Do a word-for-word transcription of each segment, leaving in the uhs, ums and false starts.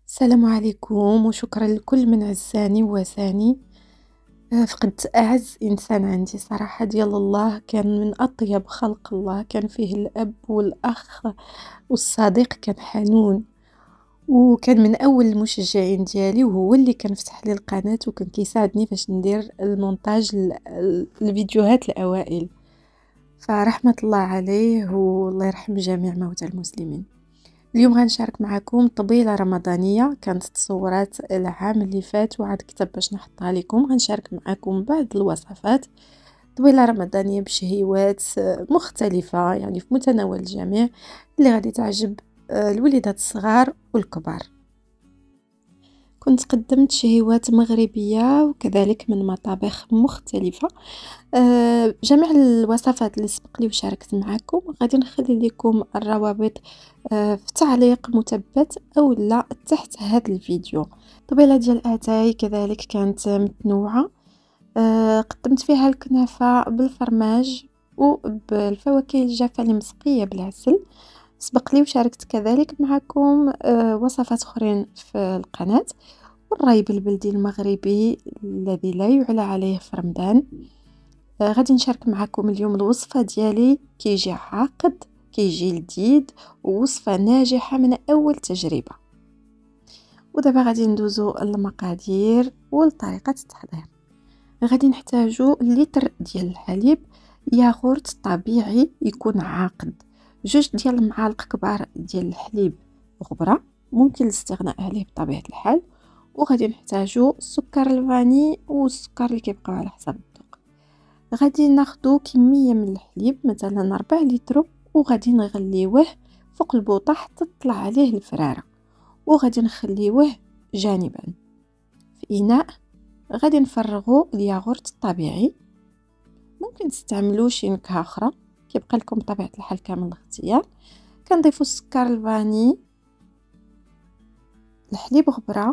السلام عليكم وشكرا لكل من عزاني وواساني. آه، فقدت أعز إنسان عندي صراحة ديال الله، كان من أطيب خلق الله، كان فيه الأب والأخ والصديق، كان حنون وكان من أول المشجعين ديالي، وهو اللي كان فتح لي القناة وكان كيساعدني فاش ندير المونتاج ال- ال- الفيديوهات الأوائل، فرحمة الله عليه والله يرحم جميع موتى المسلمين. اليوم غنشارك معكم طبيلة رمضانية كانت تصورات العام اللي فات، وعاد كتب باش نحطها لكم. غنشارك معكم بعض الوصفات، طبيلة رمضانية بشهيوات مختلفة يعني في متناول الجميع، اللي غادي تعجب الوليدات الصغار والكبار. كنت قدمت شهيوات مغربية وكذلك من مطابخ مختلفة. أه جميع الوصفات اللي سبق لي وشاركت معكم غادي نخلي لكم الروابط أه في تعليق مثبت او لا تحت هذا الفيديو. طبيلة ديال اتاي كذلك كانت متنوعة. أه قدمت فيها الكنافة بالفرماج وبالفواكه الجافة المسقية بالعسل. سبق لي وشاركت كذلك معكم أه وصفات اخرين في القناة، والرايب البلدي المغربي الذي لا يعلى عليه في رمضان. آه غادي نشارك معكم اليوم الوصفة ديالي، كيجي عاقد، كيجي لذيذ، ووصفة ناجحة من أول تجربة. ودابا غادي ندوزو المقادير والطريقة التحضير. غادي نحتاجو لتر ديال الحليب، ياغورت طبيعي يكون عاقد، جوج ديال المعالق كبار ديال الحليب غبرة، ممكن الاستغناء عليه بطبيعة الحال. وغادي نحتاجو السكر الفاني والسكر اللي كيبقاو على حسب الذوق. غادي ناخدو كميه من الحليب مثلا ربع لتر، وغادي نغليوه فوق البوطه حتى تطلع عليه الفراره، وغادي نخليوه جانبا. في اناء غادي نفرغو الياغورت الطبيعي، ممكن تستعملوا شي نكهه اخرى كيبقى لكم بطبيعه الحال كامل الاختيار. كنضيفوا السكر الفاني، الحليب غبره،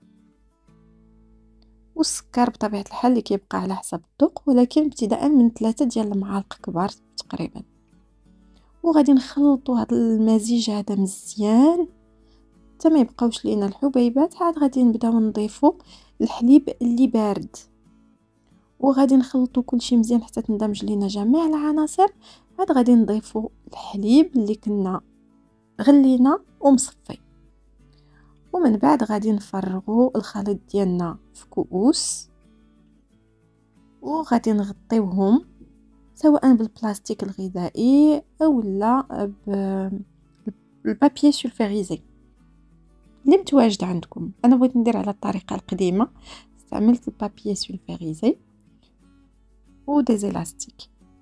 والسكر بطبيعه الحال اللي كيبقى على حسب الذوق، ولكن ابتداء من ثلاثة ديال المعالق كبار تقريبا. وغادي نخلطوا هذا المزيج هذا مزيان حتى ما يبقاوش لينا الحبيبات. عاد غادي نبداو نضيفوا الحليب اللي بارد، وغادي نخلطوا كل شيء مزيان حتى تندمج لينا جميع العناصر. عاد غادي نضيفوا الحليب اللي كنا غلينا ومصفي، ومن بعد غادي نفرغوا الخليط ديالنا في كؤوس، وغادي نغطيوهم سواء بالبلاستيك الغذائي او لا بالبابي سولفيريزي اللي متواجد عندكم. انا بغيت ندير على الطريقه القديمه، استعملت البابي سولفيريزي وديزيلاستيك.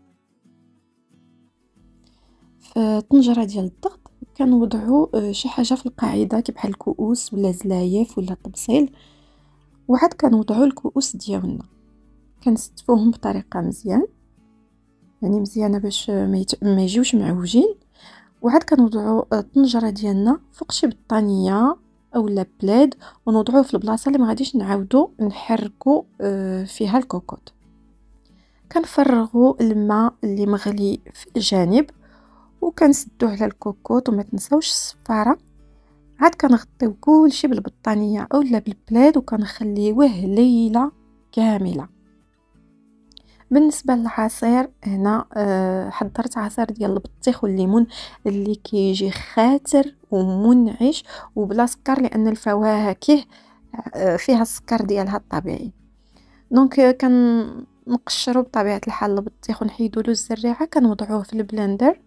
في طنجره ديال الضغط كنوضعوا شي حاجه في القاعده كي بحال الكؤوس ولا زلايف ولا طبسيل، وعاد كنوضعوا الكؤوس ديالنا كنستفوهم بطريقه مزيان يعني مزيانه باش ما, يت... ما يجيوش معوجين. وعاد كنوضعوا الطنجره ديالنا فوق شي بطانيه اولا بلاد، ونوضعوه في البلاصه اللي ما غاديش نعاودو نحركو فيها الكوكوط. كنفرغوا الماء اللي مغلي في الجانب، وكنسدوه على الكوكوط، وما تنساوش الصفاره. عاد كنغطيو كلشي بالبطانيه اولا بالبلاد، وكنخليوه ليله كامله. بالنسبه للعصير هنا أه حضرت عصير ديال البطيخ والليمون اللي كيجي خاتر ومنعش وبلا سكر، لان الفواكه أه فيها السكر ديالها الطبيعي. دونك أه كنقشروا بطبيعه الحال البطيخ ونحيدوا له الزريعه، كنوضعوه في البلندر،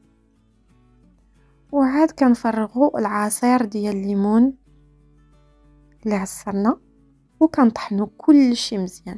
وعاد كنفرغوا العصير ديال الليمون اللي عصرنا، وكنطحنوا كل شيء مزيان.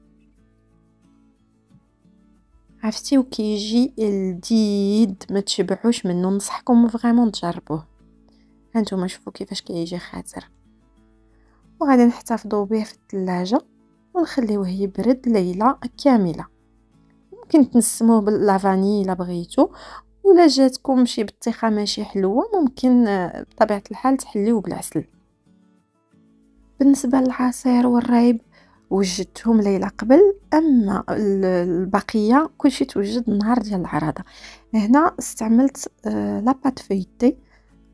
عرفتي وكيجي لذيذ ما تشبعوش منه، ننصحكم فريمون تجربوه. هانتوما شوفوا كيفاش كيجي خاتر. وغادي نحتفظوا به في الثلاجه ونخليوه يبرد ليله كامله. ممكن تنسموه باللافاني الا بغيتو، ولا جاتكم شي بطيخه ماشي حلوه ممكن بطبيعه الحال تحليوه بالعسل. بالنسبه للعصير والرايب وجدتهم ليله قبل، اما البقيه كلشي توجد النهار ديال العراضه. هنا استعملت لاباط فيتي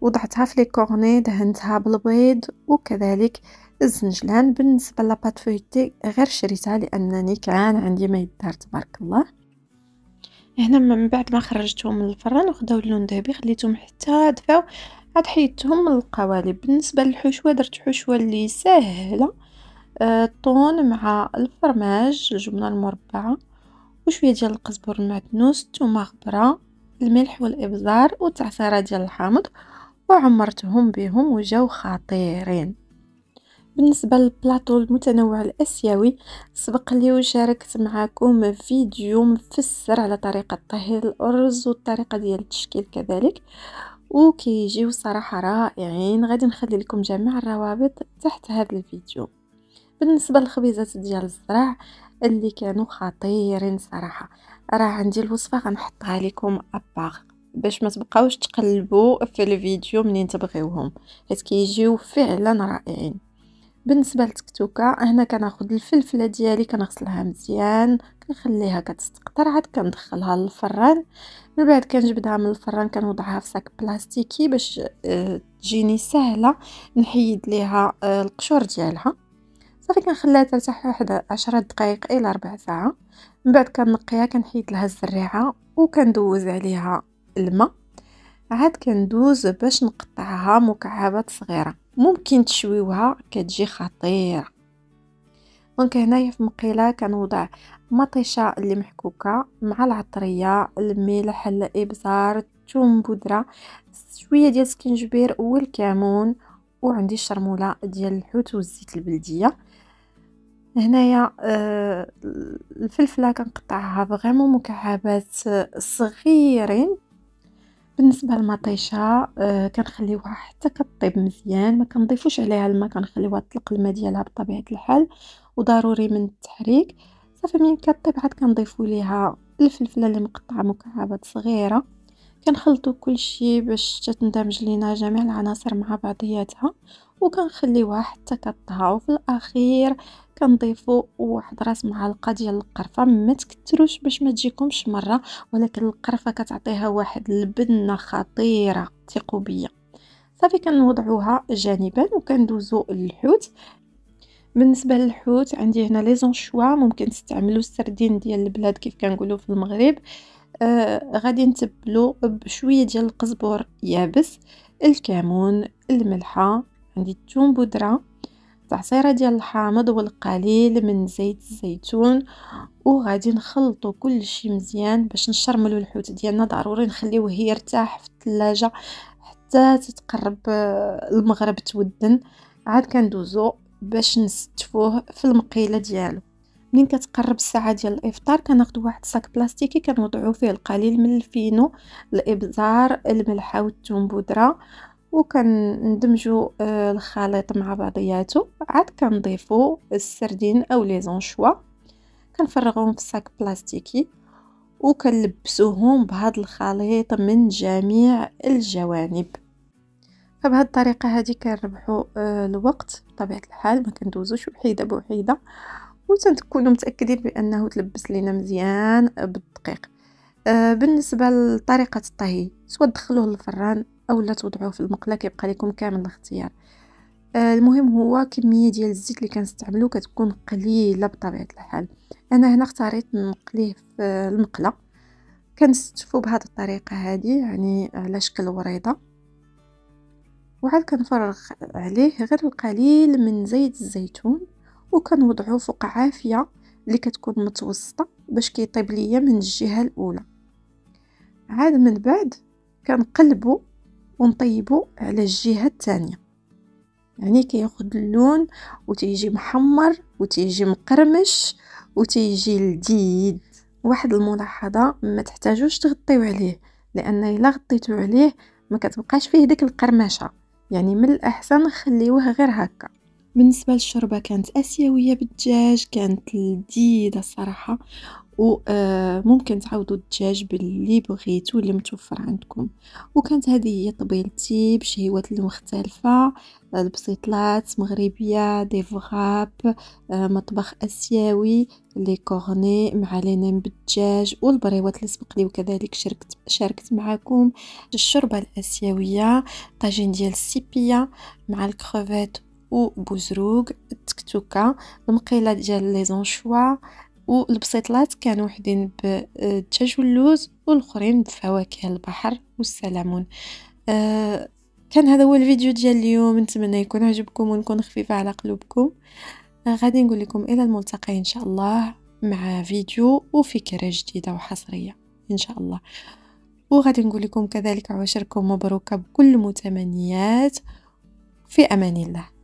وضعتها في لي كورني، دهنتها بالبيض وكذلك الزنجلان. بالنسبه لاباط فويتي غير شريتها لانني كان عندي ما يدار تبارك الله. هنا من بعد ما خرجتهم من الفران وخداو اللون ذهبي خليتهم حتى دفاو، عاد حيدتهم من القوالب. بالنسبه للحشوه درت حشوه اللي سهله، آه، طون مع الفرماج، الجبنه المربعه وشويه ديال القزبر المعدنوس، الثومه غبره، الملح والابزار وتعصيره ديال الحامض، وعمرتهم بهم وجاو خطيرين. بالنسبه للبلاطو المتنوع الاسيوي سبق لي وشاركت معكم فيديو مفسر على طريقه طهي الارز والطريقه ديال التشكيل كذلك، وكيجيو صراحه رائعين. غادي نخلي لكم جميع الروابط تحت هذا الفيديو. بالنسبه للخبيزات ديال الزرع اللي كانوا خطيرين صراحه، راه عندي الوصفه غنحطها لكم اباغ باش ما تبقاوش تقلبوا في الفيديو منين تبغيوهم، حيت كيجيو فعلا رائعين. بالنسبه للتكتوكه هنا كناخذ الفلفله ديالي كنغسلها مزيان، كنخليها كتستقطر، عاد كندخلها للفران. من بعد كنجبدها من الفران كنوضعها في صاك بلاستيكي باش أه تجيني سهله نحيد ليها أه القشور ديالها. صافي كنخليها ترتاح واحد عشرة دقائق الى ربع ساعه. من بعد كنقيها كنحيد لها الزريعه وكندوز عليها الماء، عاد كندوز باش نقطعها مكعبات صغيره، ممكن تشويوها كتجي خطيره. دونك هنايا في مقيله كنوضع مطيشه اللي محكوكه مع العطريه، الملح، الابزار، الثوم بودره، شويه ديال السكينجبير والكمون، وعندي الشرموله ديال الحوت والزيت البلديه. هنايا آه الفلفله كنقطعها فريمون مكعبات صغيرين. بالنسبه للمطيشه آه كنخليوها حتى كطيب مزيان، ما كنضيفوش عليها الماء، كنخليوها تطلق الماء ديالها بطبيعه الحال، وضروري من التحريك. صافي ملي كطيب عاد كنضيفوا ليها الفلفله اللي مقطعه مكعبات صغيره، كنخلطوا كل شيء باش تندمج لينا جميع العناصر مع بعضياتها، وكنخليوها حتى كطهى. وفي الاخير كنضيفوا واحد راس معلقه ديال القرفه، ما تكتروش باش ما تجيكمش مره، ولكن القرفه كتعطيها واحد البنه خطيره ثقوا بيا. صافي كنوضعوها جانبا وكندوزو للحوت. بالنسبه للحوت عندي هنا لي زونشوا، ممكن تستعملوا السردين ديال البلاد كيف كنقولوا في المغرب. آه غادي نتبلو بشويه ديال القزبر يابس، الكمون، الملحه، عندي الثوم بودره، تعصيره ديال الحامض والقليل من زيت الزيتون، وغادي نخلطوا كل شيء مزيان باش نشرملوا الحوت ديالنا. ضروري نخليوه يرتاح في الثلاجه حتى تتقرب المغرب تودن، عاد كندوزو باش نستفوه في المقيله ديالو. منين كتقرب الساعه ديال الافطار كناخذ واحد صاك بلاستيكي كنوضعوا فيه القليل من الفينو، الابزار، الملحه والثوم بودره، وكندمجوا الخليط مع بعضياته. عاد كنضيفوا السردين او لي زونشوا، كنفرغوهم في صاك بلاستيكي وكنلبسوهم بهذا الخليط من جميع الجوانب. فبهذه الطريقه هذه كنربحوا الوقت بطبيعه الحال، ما كندوزوش وحيده بوحيده، وتنكونوا متاكدين بانه تلبس لينا مزيان بالدقيق. آه بالنسبه لطريقه الطهي سواء تدخلوه للفران او لا توضعوه في المقله، كيبقى لكم كامل الاختيار. آه المهم هو كميه ديال الزيت اللي كنستعملو كتكون قليله بطبيعه الحال. انا هنا اختاريت نقليه في المقله، كنستفو بهذه الطريقه هذه يعني على شكل وريضه، وعاد كنفرغ عليه غير القليل من زيت الزيتون، وكنوضعوه فوق عافيه اللي كتكون متوسطه باش كيطيب ليا من الجهه الاولى. عاد من بعد كنقلبو ونطيبو على الجهه الثانيه، يعني كياخذ اللون وتيجي محمر وتيجي مقرمش وتيجي لذيذ. واحد الملاحظه، ما تحتاجوش تغطيو عليه، لان الا غطيتو عليه ما كتبقاش فيه ديك القرمشه، يعني من الاحسن نخليوه غير هكا. بالنسبه للشوربه كانت اسيويه بالدجاج، كانت لذيذه الصراحه، وممكن تعوضوا الدجاج باللي بغيتو اللي متوفر عندكم. وكانت هذه هي طبيلتي بشهيوات المختلفة، البسيطلات مغربية، دي فغاب، مطبخ اسيوي، لي كورني مع لي نيم بالدجاج، والبريوات اللي سبق لي وكذلك شاركت شاركت معكم. الشوربه الاسيويه، طاجين ديال السيبيه مع الكروفيت وبوزروق، التكتوكه، المقيله ديال لي زونشوا، والبسيطلات كانوا وحدين بالدجاج واللوز والاخرين بفواكه البحر والسلمون. أه كان هذا هو الفيديو ديال اليوم، نتمنى يكون عجبكم ونكون خفيفه على قلوبكم. أه غادي نقول لكم الى الملتقى ان شاء الله مع فيديو وفكره جديده وحصريه ان شاء الله. وغادي نقول لكم كذلك عواشركم مبروكه بكل متمنيات، في امان الله.